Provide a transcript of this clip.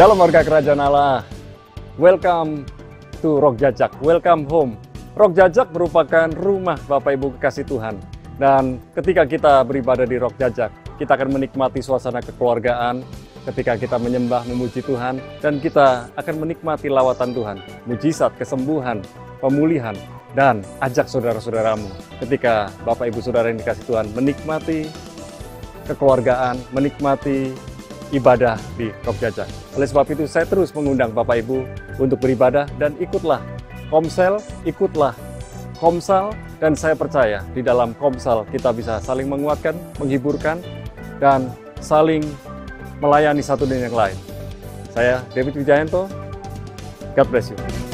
Dalam warga kerajaan Allah, welcome to Rock Jajak, welcome home. Rock Jajak merupakan rumah Bapak Ibu kekasih Tuhan. Dan ketika kita beribadah di Rock Jajak, kita akan menikmati suasana kekeluargaan, ketika kita menyembah, memuji Tuhan, dan kita akan menikmati lawatan Tuhan, mujizat, kesembuhan, pemulihan, dan ajak saudara-saudaramu ketika Bapak Ibu Saudara yang dikasih Tuhan menikmati kekeluargaan, menikmati ibadah di Rock Jajak. Oleh sebab itu saya terus mengundang Bapak Ibu untuk beribadah dan ikutlah Komsel, ikutlah Komsal, dan saya percaya di dalam Komsal kita bisa saling menguatkan, menghiburkan, dan saling melayani satu dengan yang lain. Saya David Wijayanto, God bless you.